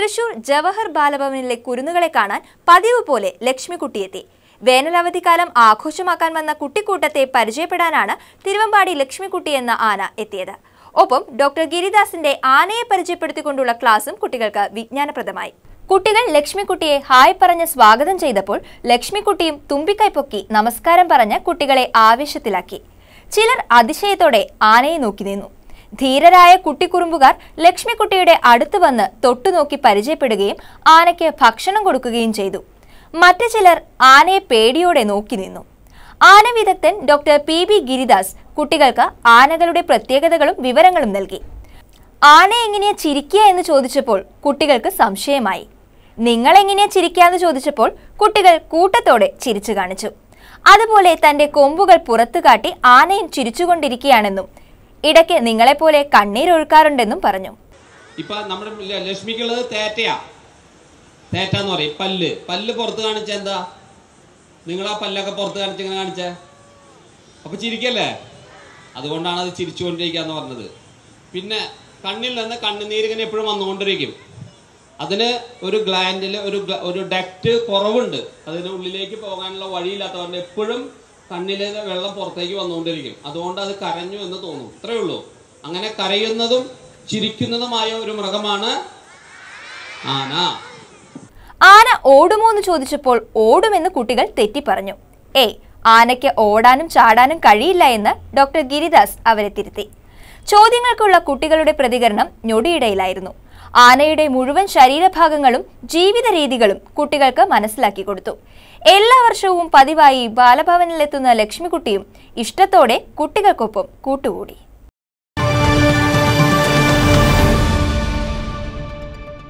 തൃശ്ശൂർ ജവഹർ ബാലഭവനിലെ കുരുന്നുകളെ കാണാൻ പതിവ് പോലെ ലക്ഷ്മിക്കുട്ടിയെത്തി. വേനലവധിക്കാലം ആഘോഷമാക്കാൻ വന്ന കുട്ടിക്കൂട്ടത്തെ പരിചയപ്പെടാനാണ് തിരുവമ്പാടി ലക്ഷ്മിക്കുട്ടി എന്ന ആന എത്തിയത്. ഒപ്പം ഡോക്ടർ ഗിരിദാസിന്റെ ആനയെ പരിചയപ്പെടുത്തിക്കൊണ്ടുള്ള ക്ലാസും കുട്ടികൾക്ക് വിജ്ഞാനപ്രദമായി. കുട്ടികൾ ലക്ഷ്മിക്കുട്ടിയെ ഹായ് പറഞ്ഞ് സ്വാഗതം ചെയ്തപ്പോൾ ലക്ഷ്മിക്കുട്ടിയും തുമ്പിക്കൈ പൊക്കി നമസ്കാരം പറഞ്ഞ് കുട്ടികളെ ആവേശത്തിലാക്കി. ചിലർ അതിശയത്തോടെ ആനയെ നോക്കി നിന്നു. ധീരരായ കുട്ടിക്കുറുമ്പുകാർ ലക്ഷ്മിക്കുട്ടിയുടെ അടുത്ത് വന്ന് തൊട്ടുനോക്കി പരിചയപ്പെടുകയും ആനയ്ക്ക് ഭക്ഷണം കൊടുക്കുകയും ചെയ്തു. മറ്റു ചിലർ ആനയെ പേടിയോടെ നോക്കി നിന്നു. ആന വിദഗ്ധൻ ഡോക്ടർ PB ഗിരിദാസ് കുട്ടികൾക്ക് ആനകളുടെ പ്രത്യേകതകളും വിവരങ്ങളും നൽകി. ആന എങ്ങനെയാ ചിരിക്കുക എന്ന് ചോദിച്ചപ്പോൾ കുട്ടികൾക്ക് സംശയമായി. നിങ്ങൾ എങ്ങനെയാ ചിരിക്കുക എന്ന് ചോദിച്ചപ്പോൾ കുട്ടികൾ കൂട്ടത്തോടെ ചിരിച്ചു കാണിച്ചു. അതുപോലെ തന്റെ കൊമ്പുകൾ പുറത്തു കാട്ടി ആനയും ചിരിച്ചുകൊണ്ടിരിക്കുകയാണെന്നും ഇടയ്ക്ക് നിങ്ങളെപ്പോലെ കണ്ണീരൊഴുക്കാറുണ്ടെന്നും പറഞ്ഞു. ഇപ്പൊ നമ്മുടെ ലക്ഷ്മിക്കുള്ളത് തേറ്റാന്ന് പറയും. പല്ല് പുറത്ത് കാണിച്ച എന്താ? നിങ്ങൾ ആ പല്ലൊക്കെ പുറത്ത് കാണിച്ചിങ്ങനെ കാണിച്ചേ അപ്പൊ ചിരിക്കല്ലേ? അതുകൊണ്ടാണ് അത് ചിരിച്ചുകൊണ്ടിരിക്കാന്ന് പറഞ്ഞത്. പിന്നെ കണ്ണിൽ നിന്ന് കണ്ണുനീരിങ്ങനെ എപ്പോഴും വന്നുകൊണ്ടിരിക്കും. അതിന് ഒരു ഗ്ലാൻഡിൽ ഒരു ഡക്റ്റ് കുറവുണ്ട്. അതിന് ഉള്ളിലേക്ക് പോകാനുള്ള വഴിയില്ലാത്തതുകൊണ്ട് എപ്പോഴും കണ്ണിലെ വെള്ളം പുറത്തേക്ക് വന്നുകൊണ്ടിരിക്കും. അതുകൊണ്ട് അത് കരഞ്ഞു എന്ന് തോന്നും. ഇത്രയേ ഉള്ളൂ. അങ്ങനെ കരയുന്നതും ചിരിക്കുന്നതുമായ ഒരു മൃഗമാണ് ആന. ആന ഓടുമോ എന്ന് ചോദിച്ചപ്പോൾ ഓടുമെന്ന് കുട്ടികൾ തെറ്റി പറഞ്ഞു. ആനയ്ക്ക് ഓടാനും ചാടാനും കഴിയില്ല എന്ന് ഡോക്ടർ ഗിരിദാസ് അവരെ തിരുത്തി. ചോദ്യങ്ങൾക്കുള്ള കുട്ടികളുടെ പ്രതികരണം ഞൊടിയിടയിലായിരുന്നു. ആനയുടെ മുഴുവൻ ശരീരഭാഗങ്ങളും ജീവിത രീതികളും കുട്ടികൾക്ക് മനസ്സിലാക്കി കൊടുത്തു. എല്ലാ വർഷവും പതിവായി ബാലഭവനിലെത്തുന്ന ലക്ഷ്മിക്കുട്ടിയും ഇഷ്ടത്തോടെ കുട്ടികൾക്കൊപ്പം കൂട്ടുകൂടി.